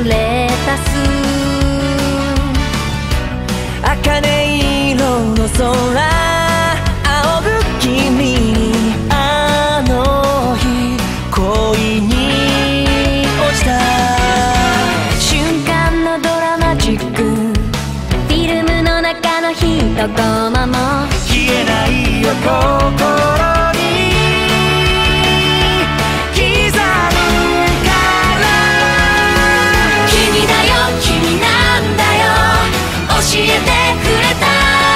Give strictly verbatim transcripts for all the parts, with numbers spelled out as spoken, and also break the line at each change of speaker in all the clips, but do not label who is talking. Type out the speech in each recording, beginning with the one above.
溢れたす茜色の空仰ぐ君にあの日恋に落ちた瞬間のドラマチックフィルムの中の一コマも消えないよ心に刻むから君だよ君なんだよ教えてくれた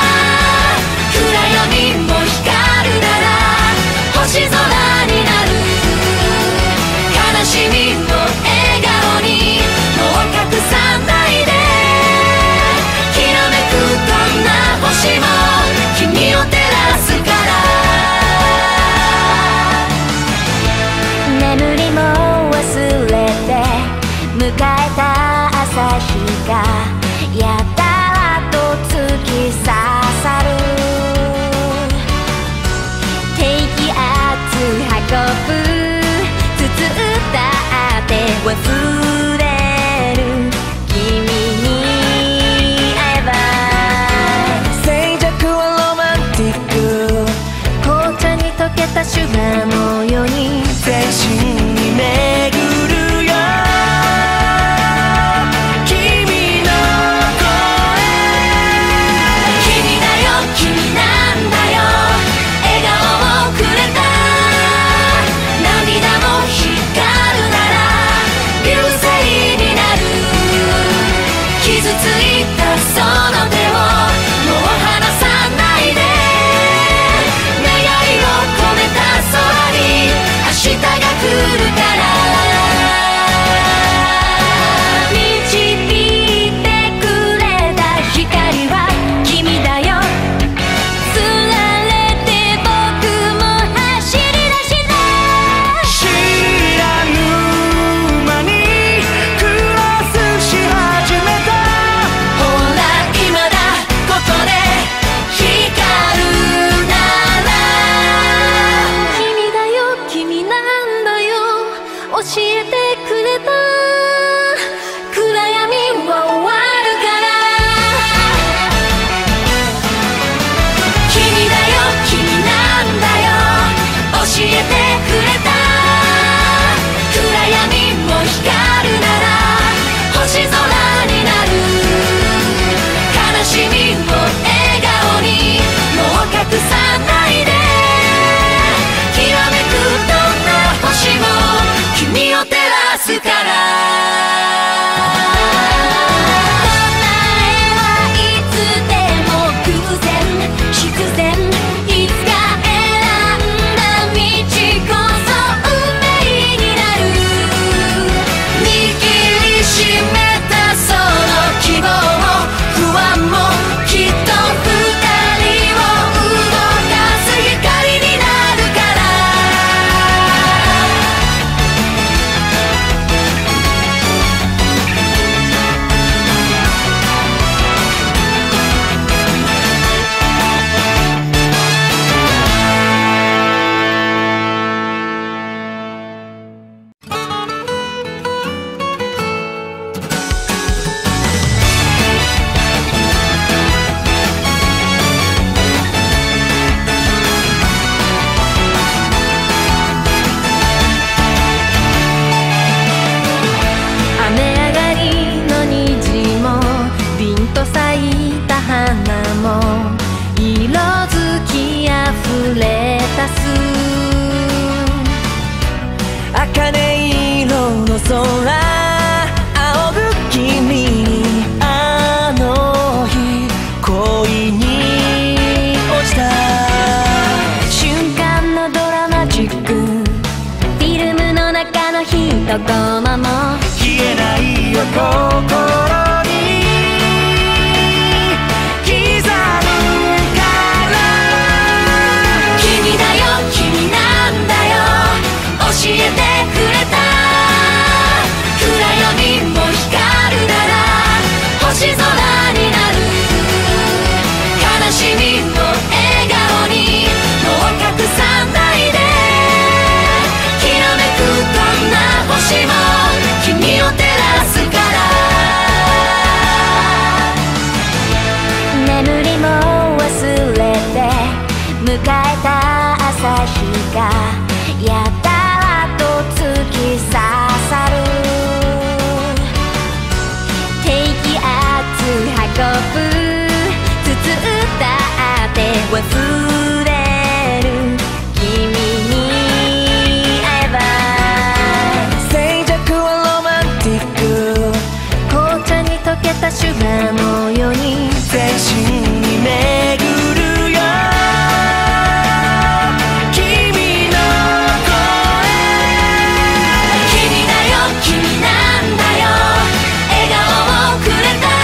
暗闇も光るなら星空になる悲しみも笑顔にもう隠さないできらめくどんな星も君を照らすから眠りも忘れて迎えた朝日がやたらと突き刺さる低気圧運ぶ包ったって忘れる君に会えば静寂はロマンティック紅茶に溶けたシュガーのように全身に巡るよ君の声君だよ君なんだよ笑顔をくれた涙も光るなら流星になる傷ついたその手をもう離さないで願いを込めた空に明日が来るから導いてくれた光は君だよつられて僕も走り出した知らぬ間にクロスし始めたほら今だここで光るなら君だよ君なんだよ教えてくれた暗闇は終わるから君だよ君なんだよ教えてくれた暗闇も光るなら星空になる悲しみも笑顔にもう隠さないできらめくどんな星も君を照らすから答えはいつでも偶然必然いつか選んだ道こそ運命になる握りしめたその希望も不安もきっと二人を動かす光になるから雨上がりの虹も凛と咲いた花も色づきあふれたす茜色の空仰ぐ君にあの日恋に落ちた瞬間のドラマチックフィルムの中の一コマも消えないよ心に刻むから君だよ君なんだよ教えてくれた暗闇も光るなら星空になる悲しみも笑顔にもう隠さないできらめくどんな星も君を照らすから朝日がやたらと突き刺さる。低気圧運ぶ筒歌って忘れる君に会えば。静寂はロマンティック。紅茶に溶けたシュガーのように全身に巡るよ君の声。君だよ君なんだよ笑顔をくれた。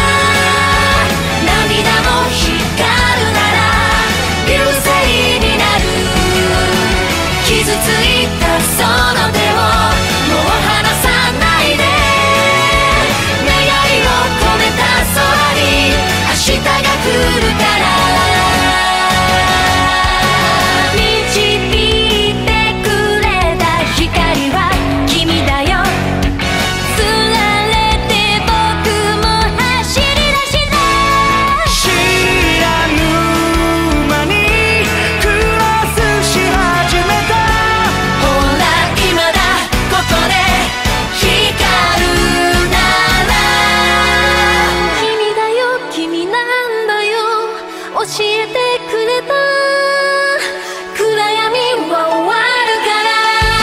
涙も光るなら流星になる。傷ついたその手をもう離さないで。願いを込めた空に明日が来るから。導いてくれた光は君だよ。つられて僕も走り出した。知らぬ間にクロスし始めた。ほら今だここで光るなら。君だよ君なんだよ教えてくれた。暗闇は終わるから。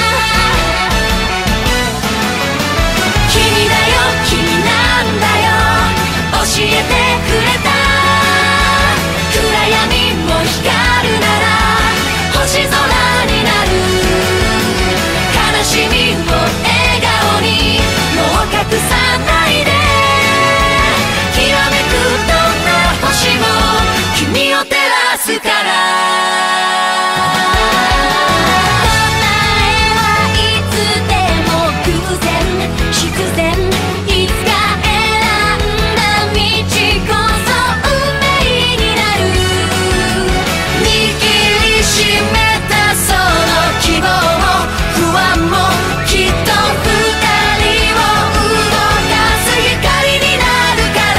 君だよ君なんだよ教えてくれた。暗闇も光るなら星空になる。悲しみを笑顔にもう隠さないで。きらめくどんな星も君を照らすから。答えはいつでも偶然必然。いつか選んだ道こそ運命になる。握りしめたその希望も不安もきっと二人を動かす光になるから。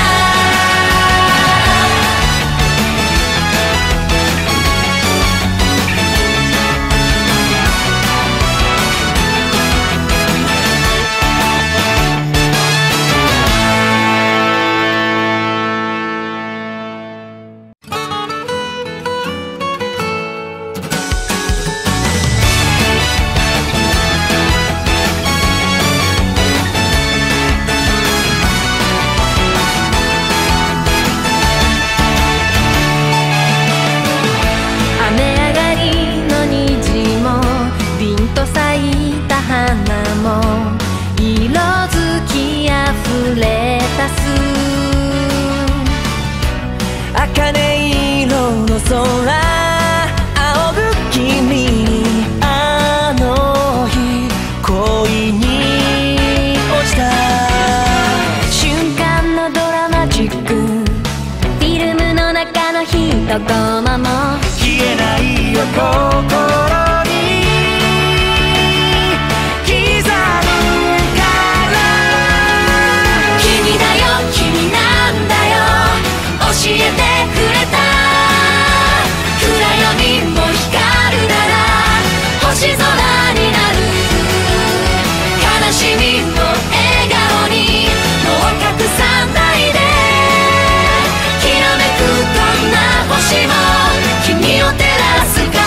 雨上がりの虹も凛と咲いた花も色づきあふれたす。茜色の空仰ぐ君にあの日恋に落ちた。瞬間のドラマチックフィルムの中の一コマも消えないよ心に刻むから。君だよ君なんだよ教えてくれた。暗闇も光るなら星空になる。悲しみを笑顔にもう隠さないで。きらめくどんな星も君を照らすから。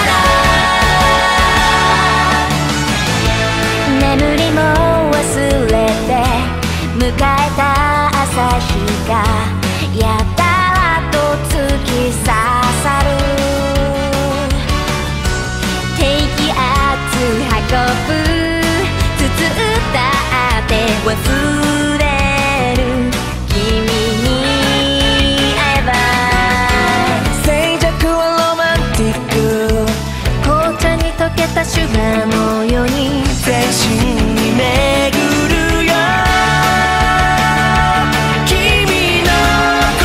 眠りも忘れて迎えた朝日がやたらと突き刺さる。低気圧運ぶ筒歌って忘れる君に会えば。静寂はロマンティック。紅茶に溶けたシュガーのように全身に巡るよ君の声。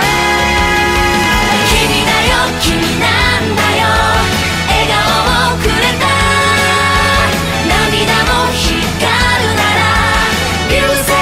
君だよ君なんだよ笑顔をくれた。涙も光るなら流星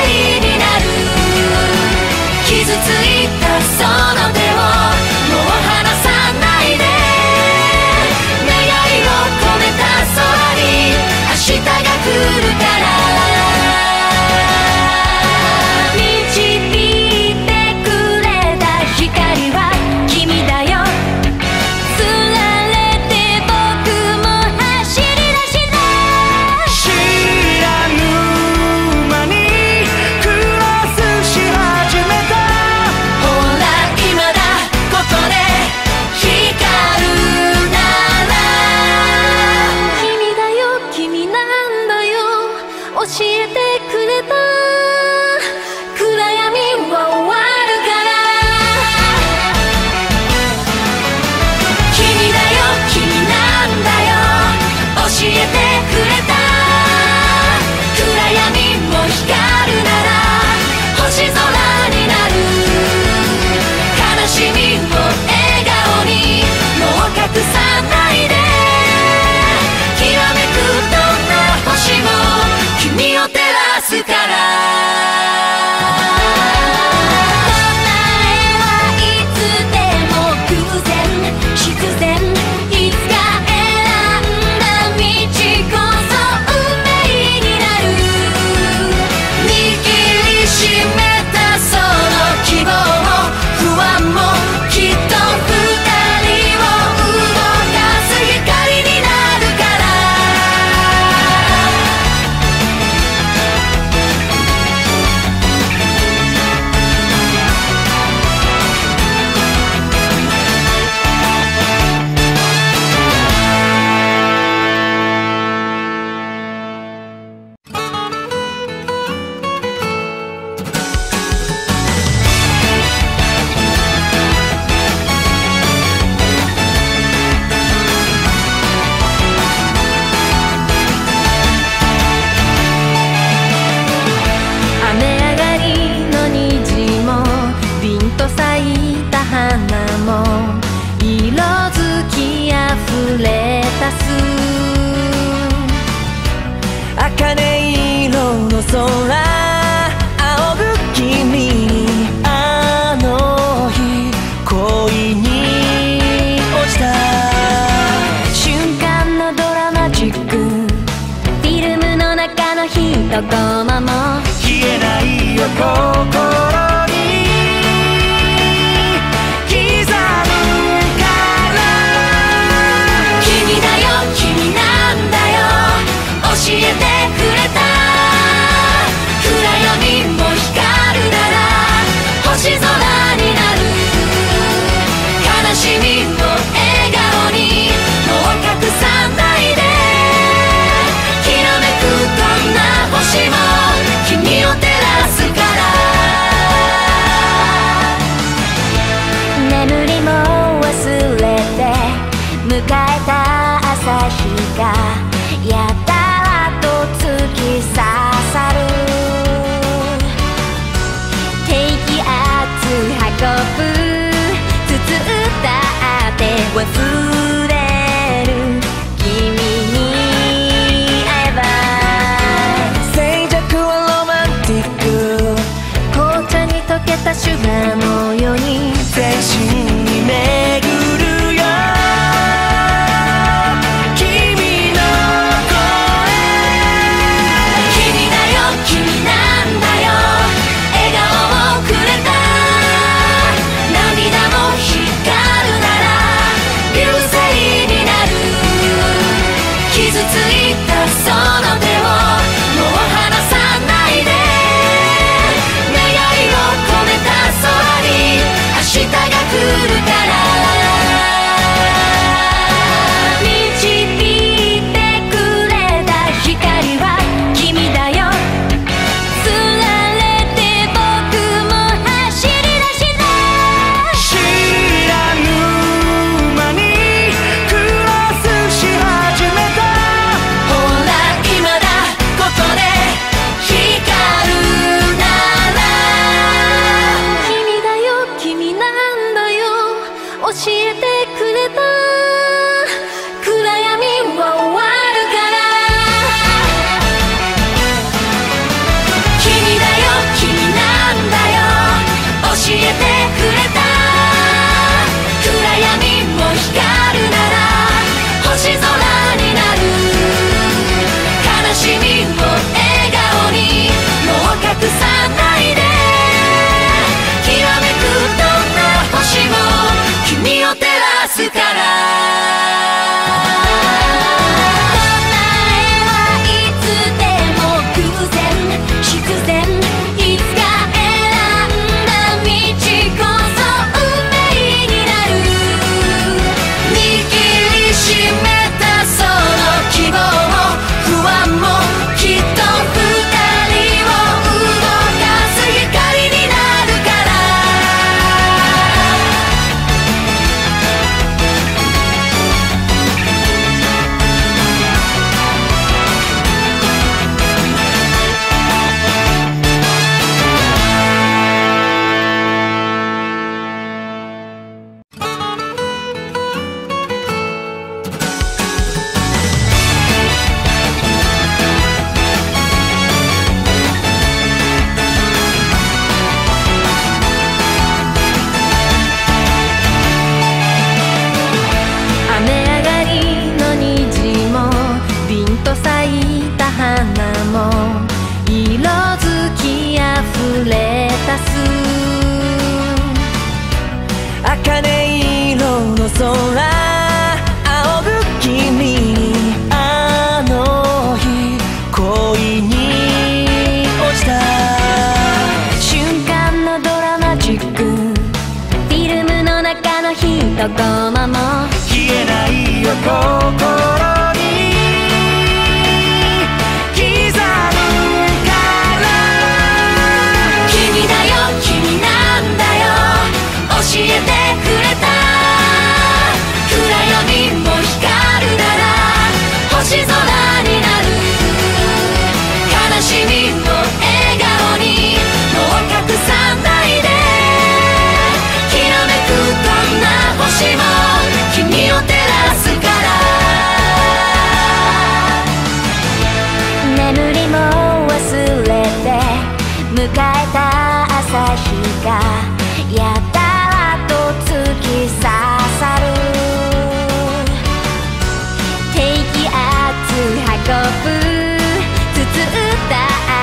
どこもも
消えないよ心に刻むから君だよ君なんだよ教えてくれた暗闇も光るなら星空になる悲しみも笑顔にもう隠さないできらめくどんな星も君を照らすから
眠りも忘れて迎えた朝日がやたらと突き刺さる低気圧運ぶ包ったって忘れる君に会えば静寂はロマンティック紅茶に溶けたシュガーのように
全身に巡るよ君の声君だよ君なんだよ笑顔をくれた涙も光るなら流星になる傷ついたその手をもう離さないで願いを込めた空に明日が来るから導いてくれた光は君だよつられて僕も走り出した知らぬ間にクロスし始めたほら今だここで光るなら君だよ君なんだよ教えてくれた暗闇は終わるから君だよ君なんだよ教えてくれた暗闇も光るなら星空になる悲しみも笑顔にもう隠さないできらめくどんな星も君を照らすから答えはいつでも偶然必然いつか選んだ道こそ運命になる握りしめたその希望も不安もきっと二人を動かす光になるから雨上がりの虹も凛と咲いた花も色づきあふれたす茜色の空仰ぐ君にあの日恋に落ちた瞬間のドラマチックフィルムの中の一コマも消えないよ心に刻むから君だよ君なんだよ教えてくれた暗闇も光るなら星空になる悲しみも笑顔にもう隠さないできらめくどんな星も君を照らすから眠りも忘れて迎えた朝日がやたらと突き刺さる低気圧運ぶ包った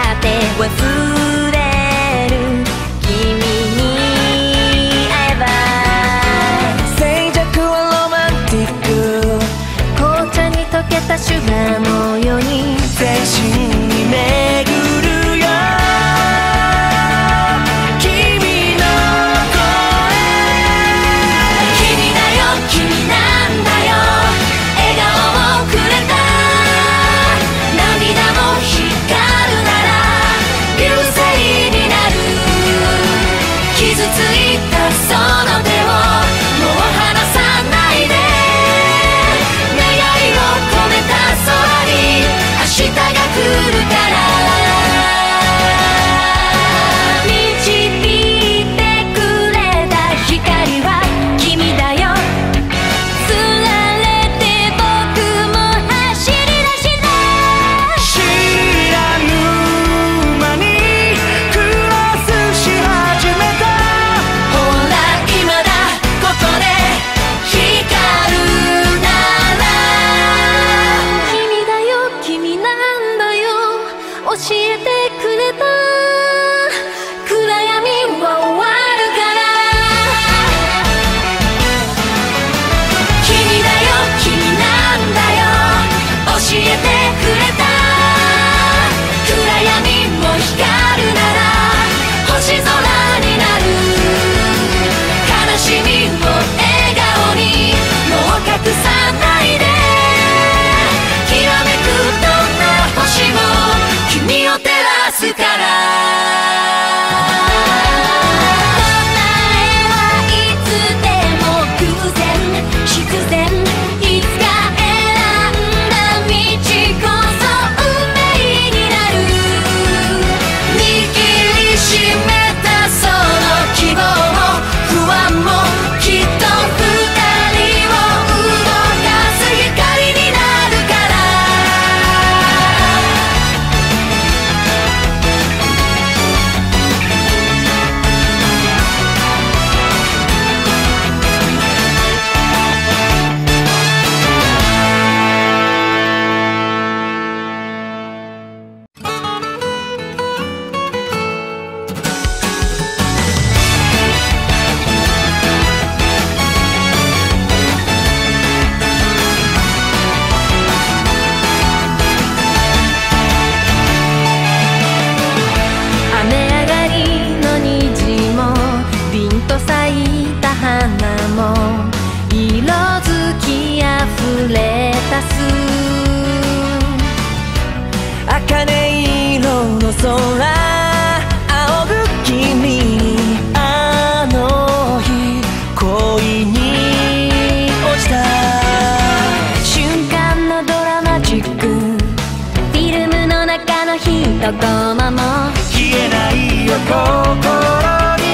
どこまも
消えないよ心に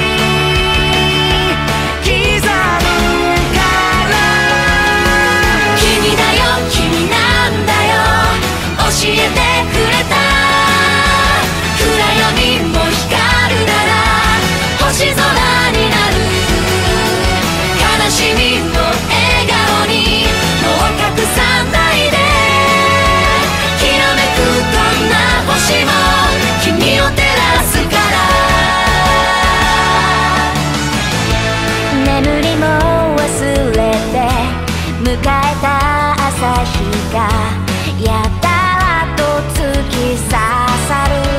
刻むから君だよ君なんだよ教えてくれた暗闇も光るなら星空になる悲しみの笑顔にもう隠さないできらめくどんな星も君を照らすから
眠りも忘れて迎えた朝日がやたらと突き刺さる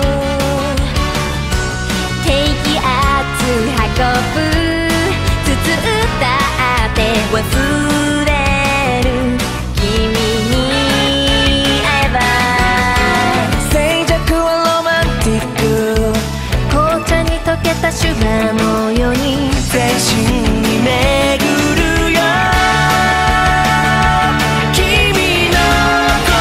低気圧運ぶ包ったって忘れる君に会えば静寂はロマンティック紅茶に溶けたシュガーのように
全身に巡るよ君の声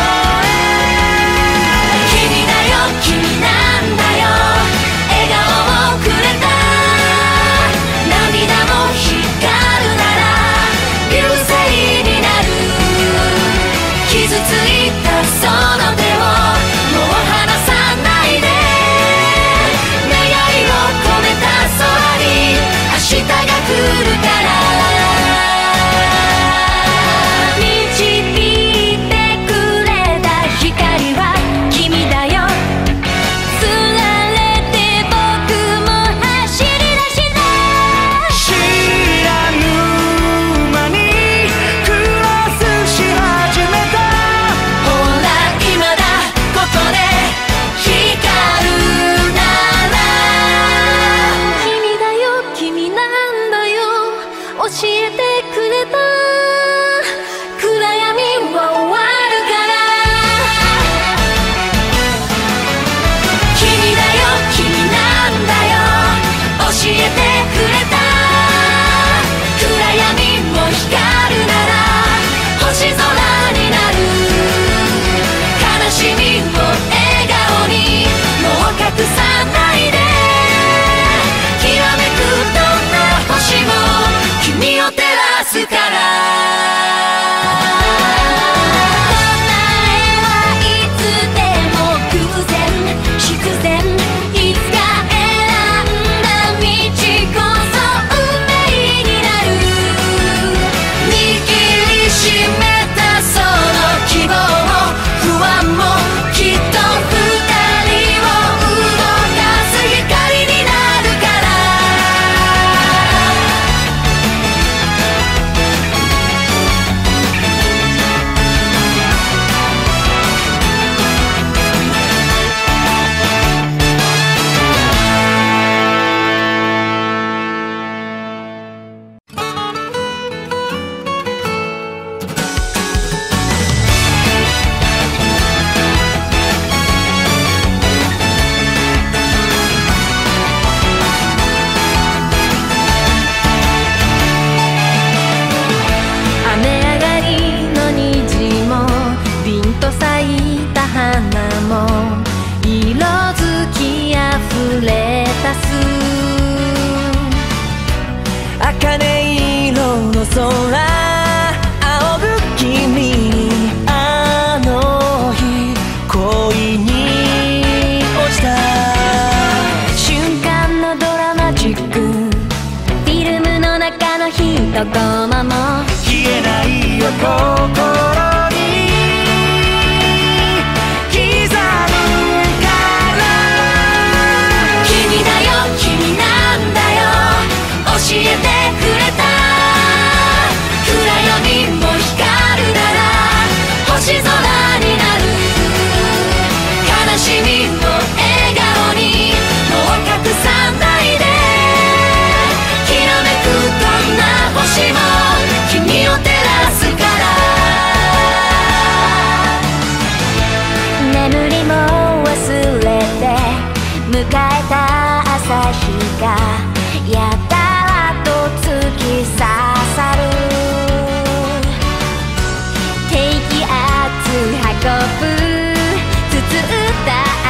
君だよ君なんだよ笑顔をくれた涙も光るなら流星になる傷ついたその手をもう離さないで願いを込めた空に明日が来るから導いてくれた光は君だよつられて僕も走り出した知らぬ間にクロスし始めたほら今だここで光るなら君だよ君なんだよ教えてくれた暗闇は終わるから君だよ君なんだよ教えてくれた暗闇も光るなら星空になる悲しみを笑顔にもう隠さないできらめくどんな星も君を照らすから答えはいつでも偶然必然いつか選んだ道こそ運命になる握りしめたその希望も不安もきっと二人を動かす光になるから雨上がりの虹も凛と咲いた花も色づきあふれたす茜色の空仰ぐ君あの日恋に落ちた瞬間のドラマチックフィルムの中の一コマも消えないよ心に刻むから君だよ君なんだよ教えてくれた暗闇も光るなら星空になる悲しみを笑顔にもう隠さないできらめくどんな星も君を照らすから眠りも忘れて迎えた朝日がやたらと突き刺さる低気圧運ぶ包った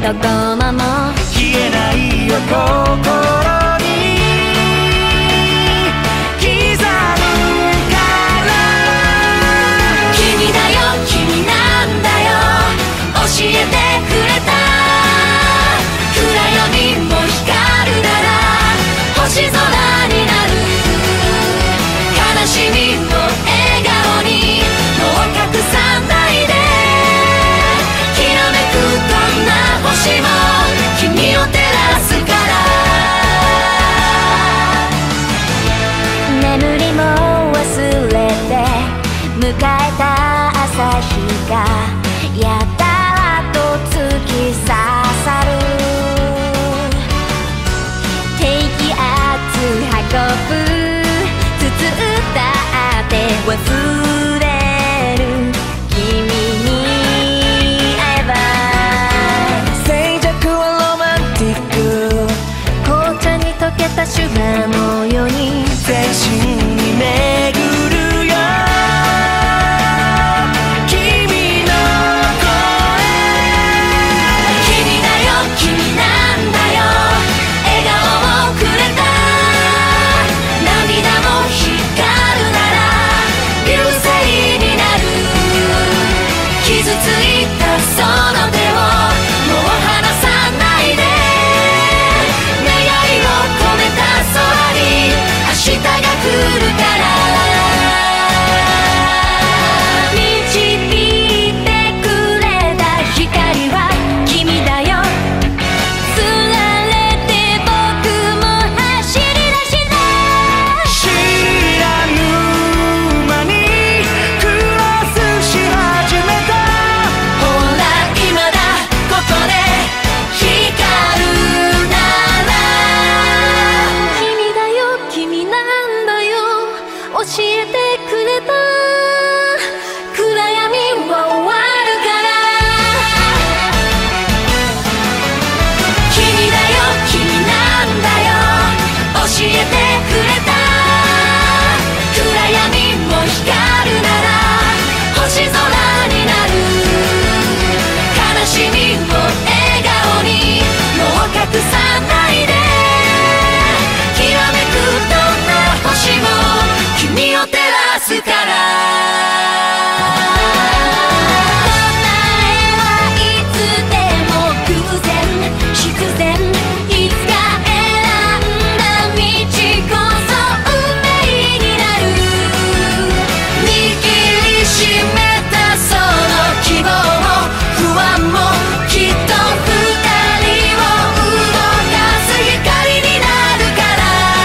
どこまも
消えないよ心に刻むから
君だよ君なんだよ教えてくれた暗闇も光るなら星空になる悲しみも笑顔にもう隠さないできらめくどんな星も君を照らすから眠りも忘れて迎えた朝日がやたらと突き刺さる低気圧運ぶ包ったって忘れる君に会えば静寂はロマンティック紅茶に溶けたシュガーのように
全身に巡るよ君の声
君だよ君なんだよ笑顔をくれた涙も光るなら流星になる傷ついたその手をもう離さないで願いを込めた空に明日が来るから導いてくれた光は君だよつられて僕も走り出した
知らぬ間にクロスし始めた
ほら今だここで光るなら君だよ君なんだよ教えてくれた暗闇は終わるから君だよ君なんだよ教えてくれた暗闇も光るなら星空になる悲しみを笑顔にもう隠さないできらめくどんな星も君を照らすから答えはいつでも偶然必然いつか選んだ道こそ運命になる握りしめたその希望も不安もきっと二人を動かす光になるから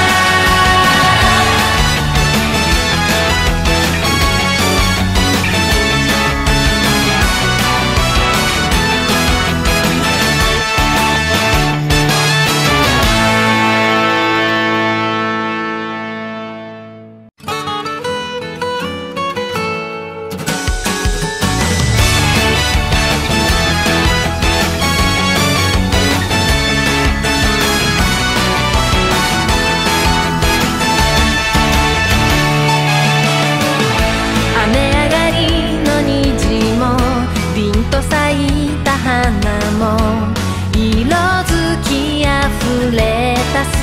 雨上がりの虹も凛と咲いた花も色づきあふれたす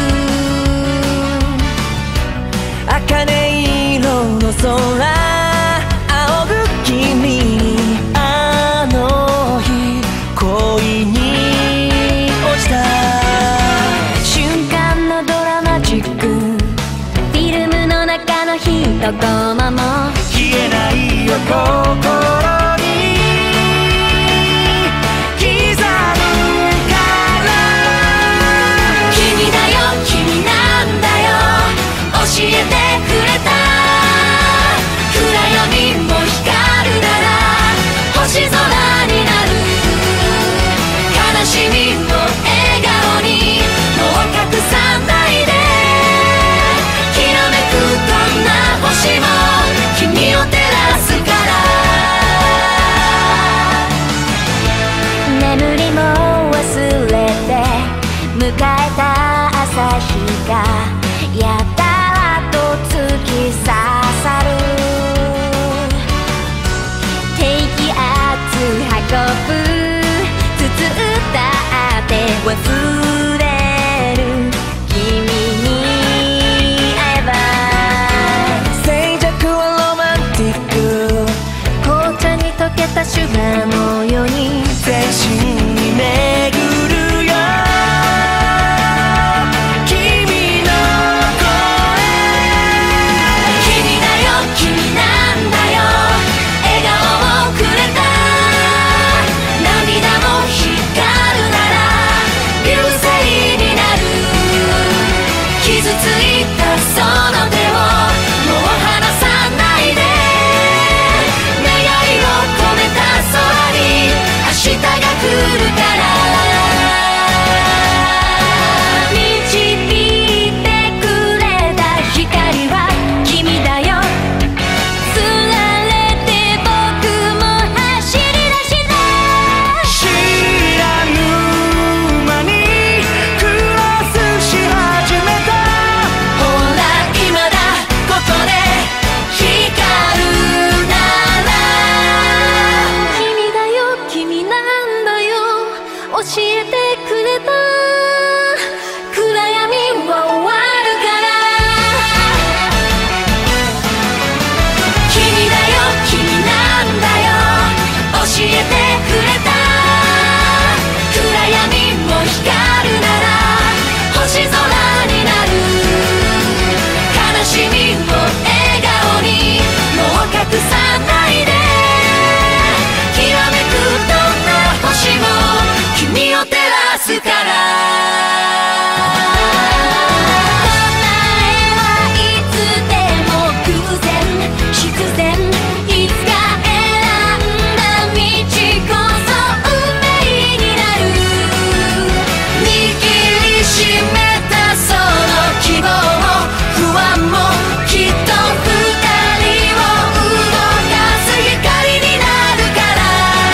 茜色の空仰ぐ君にあの日恋に落ちた
瞬間のドラマチックフィルムの中の一コマも
消えないよ心に刻むから
君だよ君なんだよ教えてくれた暗闇も光るなら星空になる悲しみも笑顔にもう隠さないできらめくどんな星も君を照らすから眠りも忘れて迎えた朝日がやたらと突き刺さる低気圧運ぶ包った忘れる君に会えば静寂はロマンティック紅茶に溶けたシュガーのように全身に巡るよ君の声君だよ君なんだよ笑顔をくれた涙も光るなら流星になる傷ついたその手をもう離さないで願いを込めた空に明日が来るから導いてくれた光は君だよつられて僕も走り出した知らぬ間にクロスし始めたほら今だここで光るなら君だよ君なんだよ教えてくれた暗闇は終わるから君だよ君なんだよ教えてくれた暗闇も光るなら星空になる悲しみを笑顔にもう隠さないできらめくどんな星も君を照らすから答えはいつでも偶然必然いつか選んだ道こそ運命になる握りしめたその希望も不安もきっと二人を動かす光になるから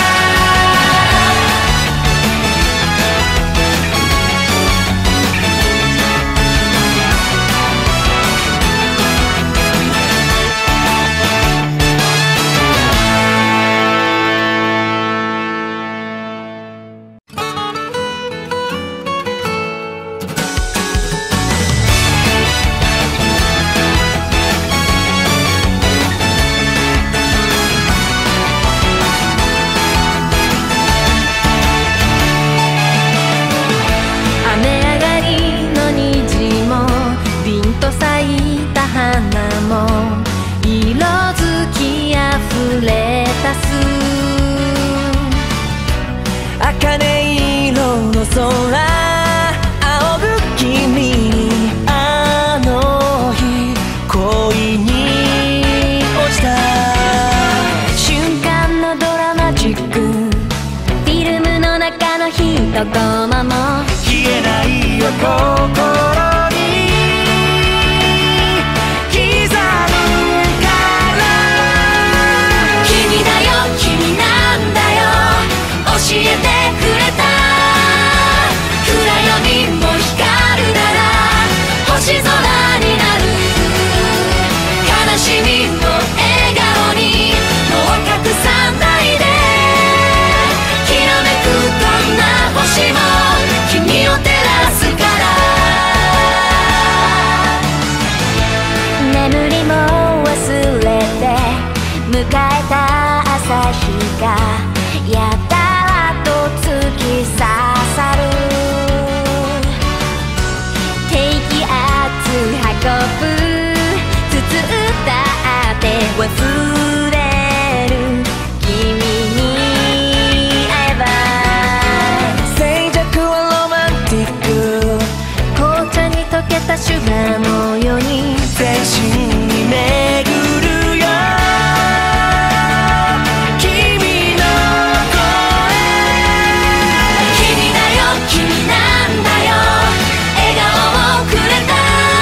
雨上がりの虹も凛と咲いた花も色づきあふれたす茜色の空仰ぐ君あの日恋に落ちた瞬間のドラマチックフィルムの中の一コマも消えないよ心に刻むから君だよ君なんだよ教えてくれた暗闇も光るなら星空になる悲しみを笑顔にもう隠さないできらめくどんな星も君を照らすから眠りも忘れて迎えた朝日がやたらと突き刺さる低気圧運ぶ包ったって忘れる君に会えば静寂はロマンティック紅茶に溶けたシュガーのように全身に巡るよ君の声君だよ君なんだよ笑顔をくれた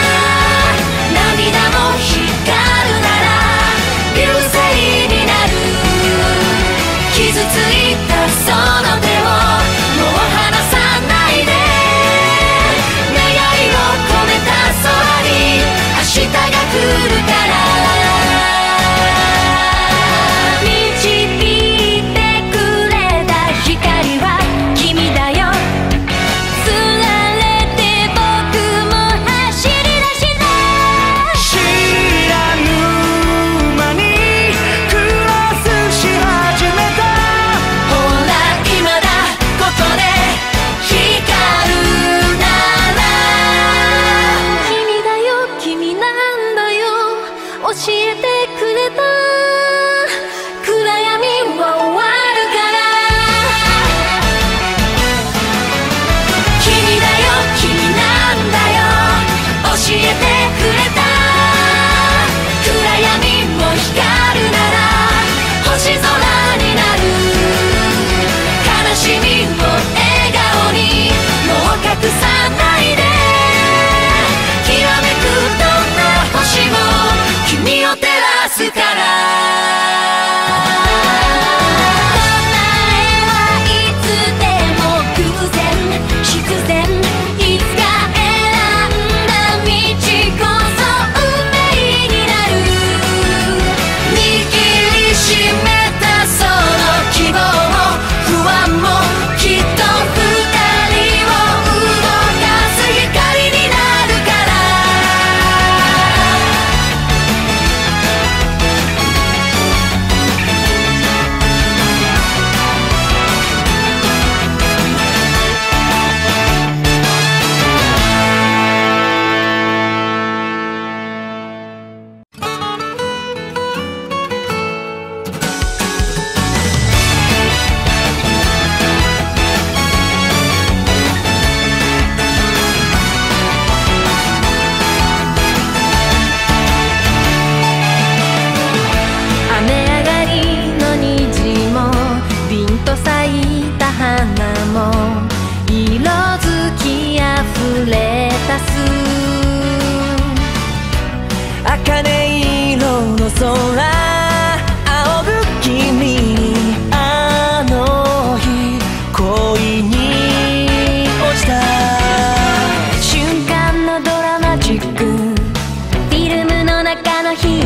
涙も光るなら流星になる傷ついたその手をもう離さないで願いを込めた空に明日が来るから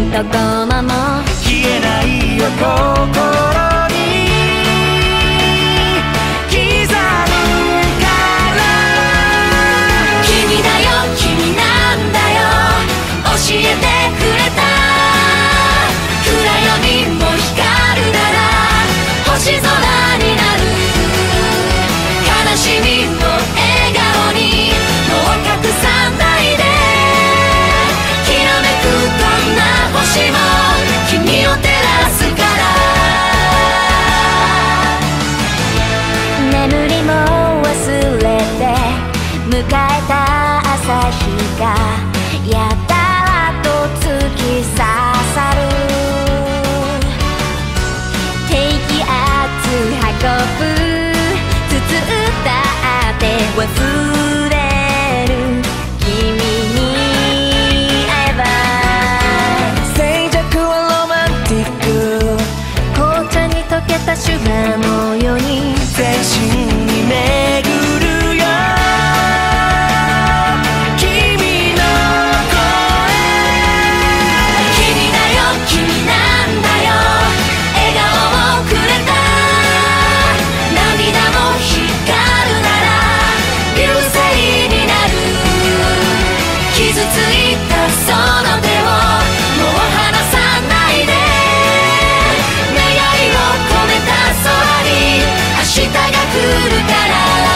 どこもも
消えないよ心に刻むから
君だよ君なんだよ教えてくれた暗闇も光るなら星空になる悲しみも笑顔にもう隠さないできらめくどんな星も君を照らすから眠りも忘れて迎えた朝日がやたらと突き刺さる低気圧運ぶ筒歌って忘れる君に会えば
静寂はロマンティック
紅茶に溶けたシュガーのように
全身に巡るよ君の声
君だよ君なんだよ笑顔をくれた涙も光るなら流星になる傷ついたその手をもう離さないで願いを込めた空に明日が来るから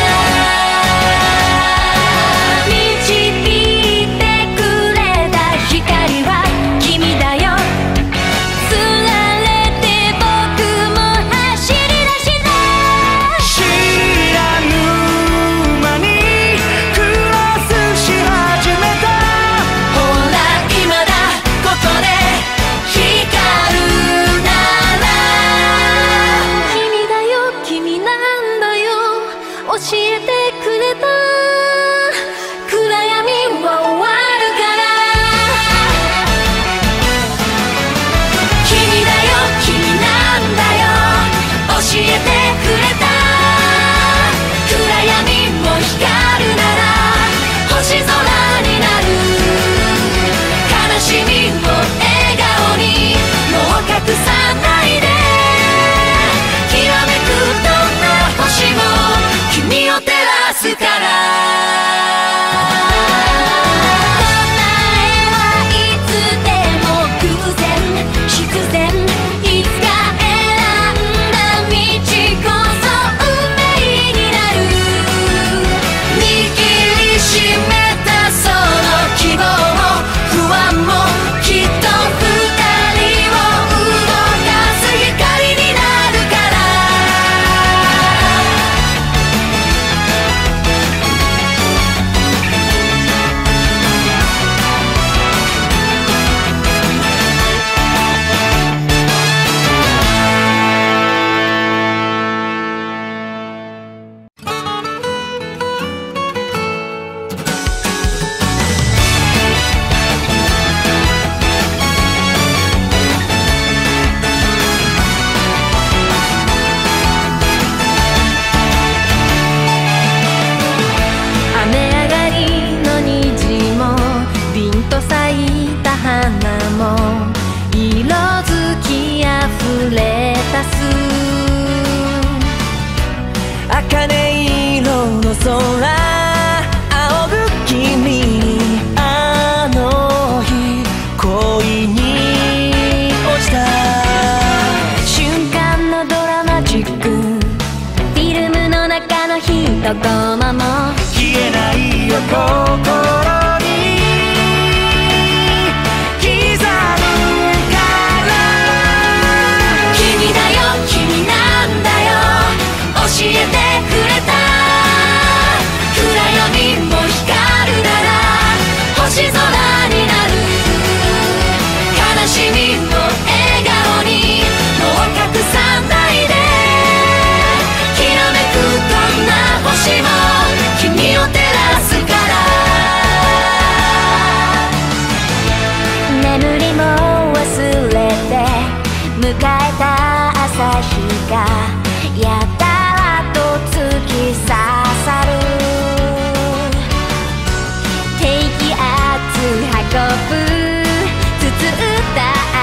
導いてくれた光は君だよつられて僕も走り出した
知らぬ間にクロスし始めた
ほら今だここで光るなら君だよ君なんだよ教えてくれた暗闇は終わるから君だよ君なんだよ教えてくれた暗闇も光るなら星空になる悲しみも笑顔にもう隠さないできらめくどんな星も君を照らすから答えはいつでも偶然必然いつか選んだ道こそ運命になる握りしめたその希望も不安もきっと二人を動かす光になるから雨上がりの虹も凛と咲いた花も色づきあふれたす
茜色の空仰ぐ君にあの日恋に落ちた
瞬間のドラマチックフィルムの中の一コマも
消えないよ心に刻むから
君だよ君なんだよ教えてくれた暗闇も光るなら星空になる悲しみも笑顔にもう隠さないできらめくどんな星も君を照らすから眠りも忘れて迎えた朝日がやたらと突き刺さる低気圧運ぶ筒歌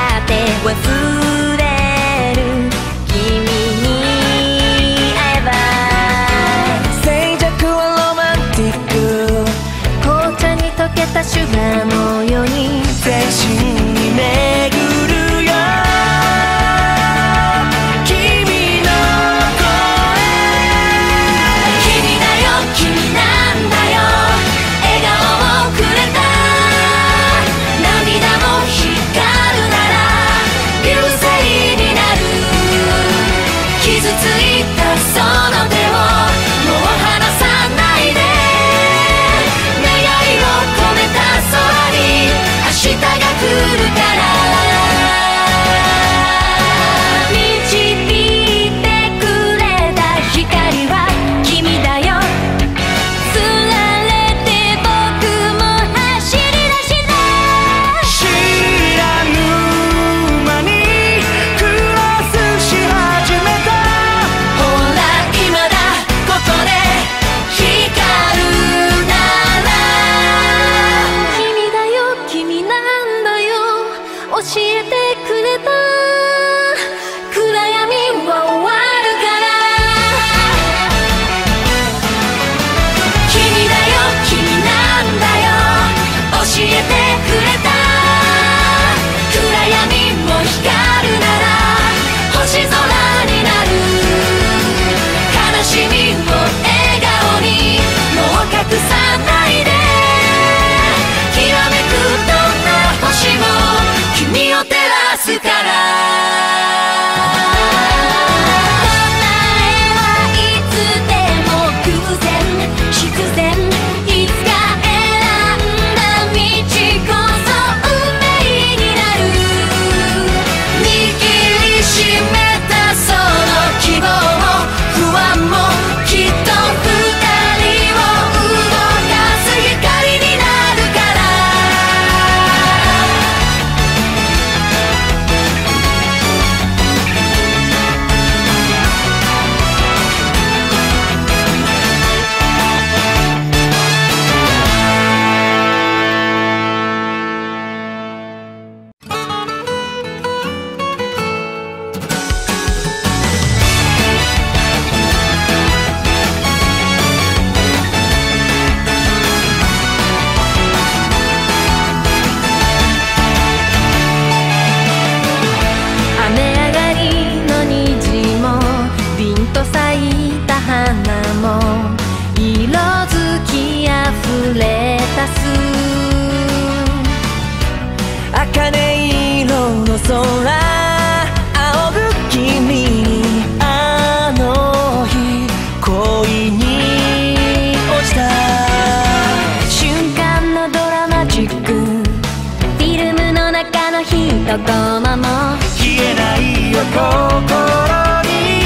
どこもも
消えないよ心に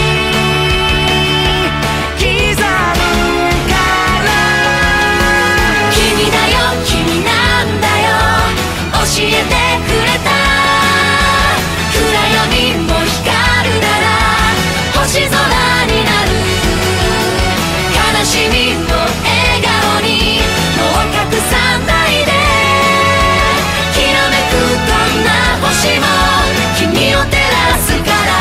刻むから君だよ君なんだよ教えてくれた暗闇も光るなら星空になる悲しみも笑顔にもう隠さないできらめくどんな星も君を照らす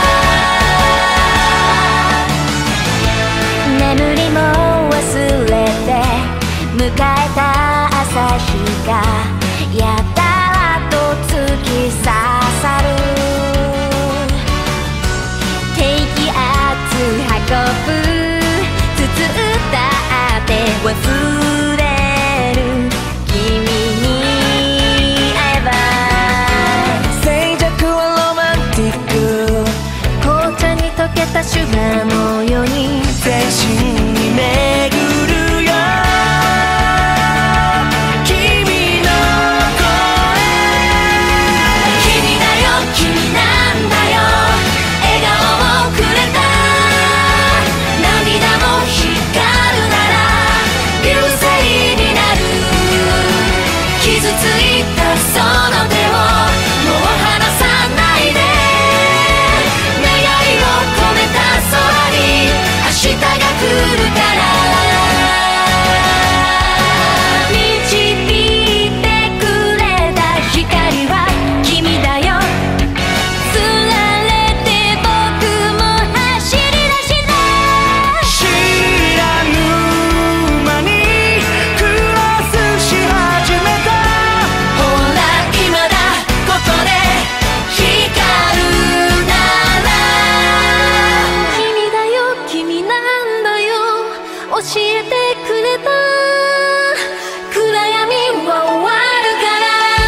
から
眠りも忘れて迎えた朝日がやたらと突き刺さる低気圧運ぶ包ったって忘れる君に会えば静寂はロマンティック紅茶に溶けたシュガーのように
全身に巡るよ君の声君だよ君なんだよ笑顔をくれた涙も光るなら流星になる傷ついたその手をもう離さないで願いを込めた空に明日が来るから導いてくれた光は君だよつられて僕も走り出した知らぬ間にクロスし始めたほら今だここで光るなら
君だよ君なんだよ教えてくれた暗闇は終わるから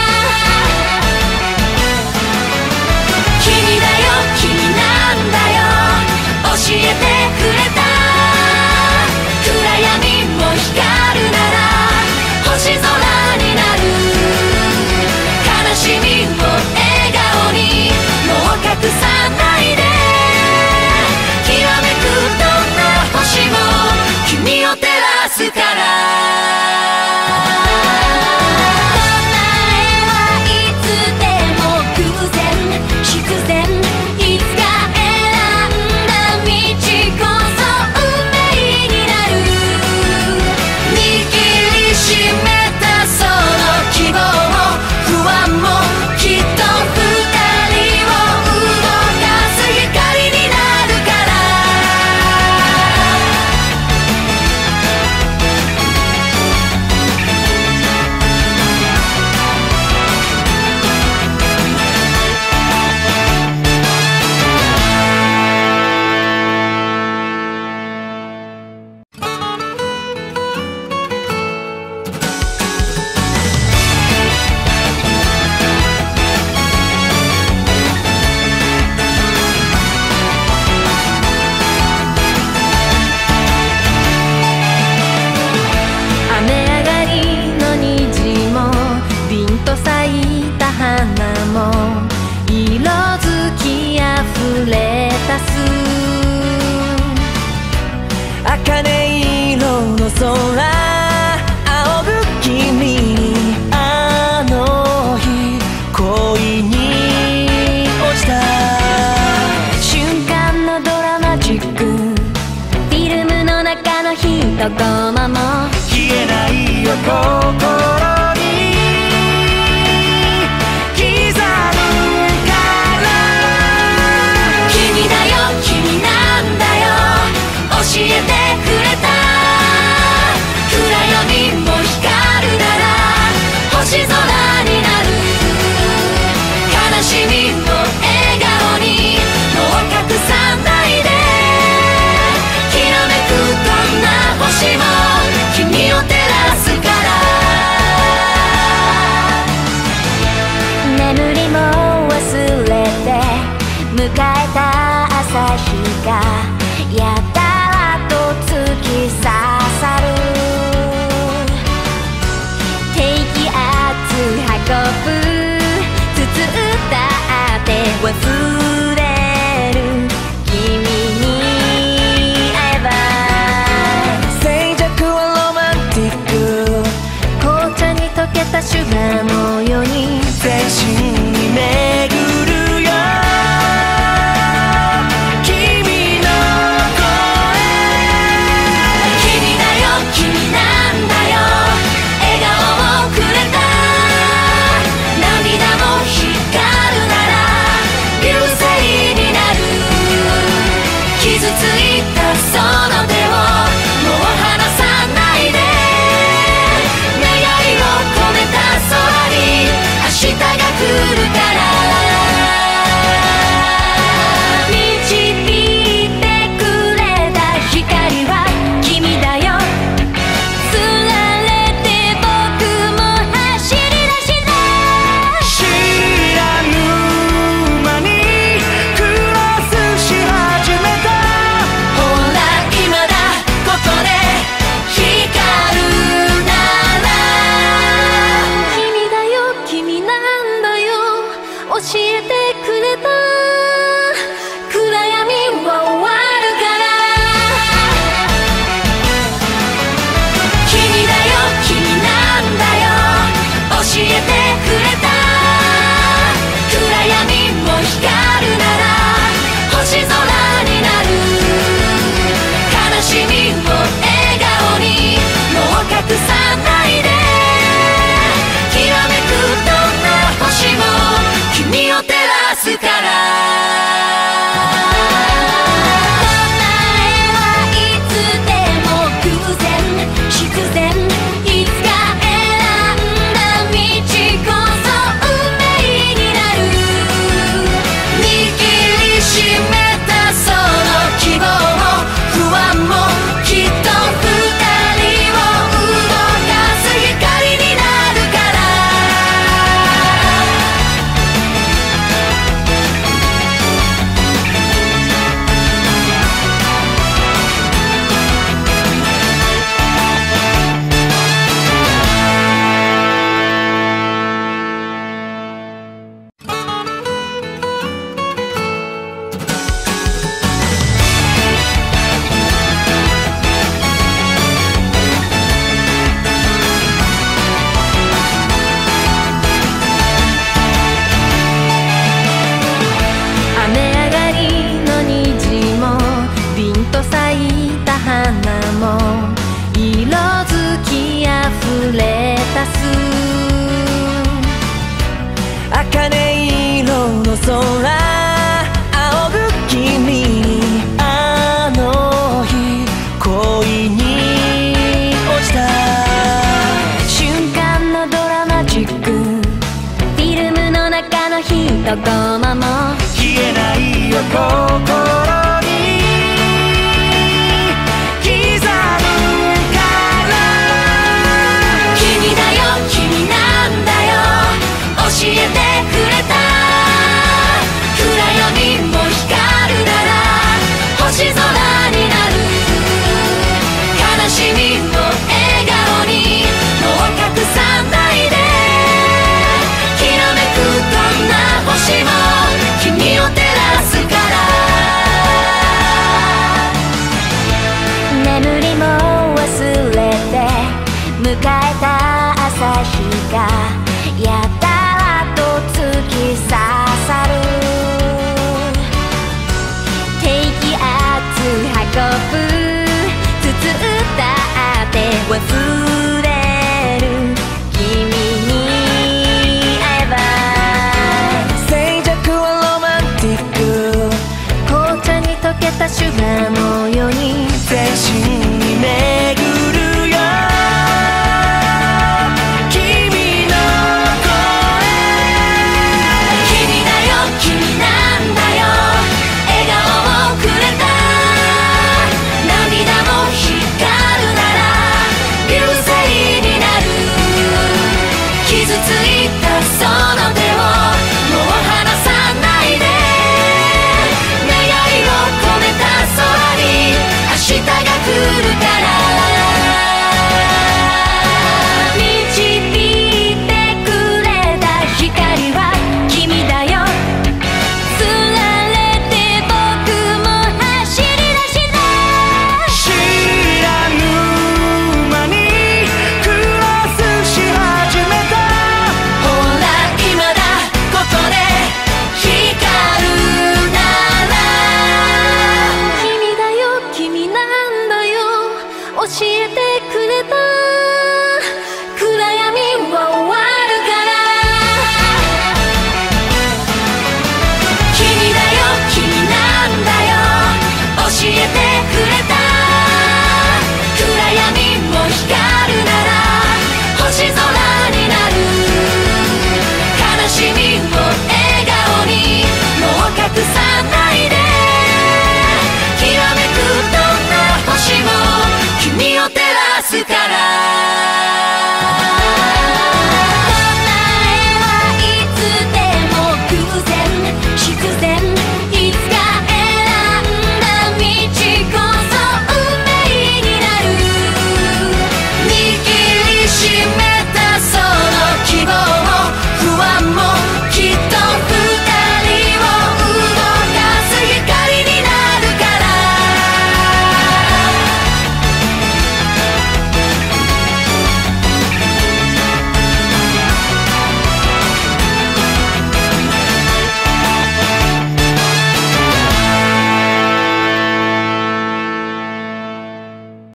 君だよ君なんだよ教えてくれた暗闇も光るなら星空になる悲しみも笑顔にもう隠さないできらめくどんな星も君を照らすから
答えはいつでも偶然必然いつか選んだ道こそ運命になる
握りしめたその希望も不安もきっと二人を動かす光になるから
雨上がりの虹も凛と咲いた花も色づきあふれたす
茜色の空仰ぐ君にあの日恋に落ちた
瞬間のドラマチックフィルムの中の一コマも
消えないよ心に刻むから君だよ君なんだよ教えてくれた暗闇も光るなら星空になる悲しみも笑顔にもう隠さないできらめくどんな星も君を照らすから
眠りも忘れて迎えた朝日がやたらと突き刺さる低気圧運ぶ包った忘れる君に会えば静寂はロマンティック紅茶に溶けたシュガーのように全身に巡るよ君の声君だよ君なんだよ笑顔をくれた涙も光るなら流星になる傷ついたその手をもう離さないで願いを込めた空に明日が来るから導いてくれた光は君だよつられて僕も走り出した知らぬ間にクロスし始めたほら今だここで光るなら君だよ君なんだよ教えてくれた暗闇は終わるから君だよ君なんだよ教えてくれた暗闇も光るなら星空になる悲しみを笑顔にもう隠さないできらめくどんな星も君を照らすから答えはいつでも偶然必然いつか選んだ道こそ運命になる握りしめたその希望も不安もきっと二人を動かす光になるから雨上がりの虹も凛と咲いた花も色づきあふれたす茜色の空仰ぐ君にあの日恋に落ちた瞬間のドラマチックフィルムの中の一コマ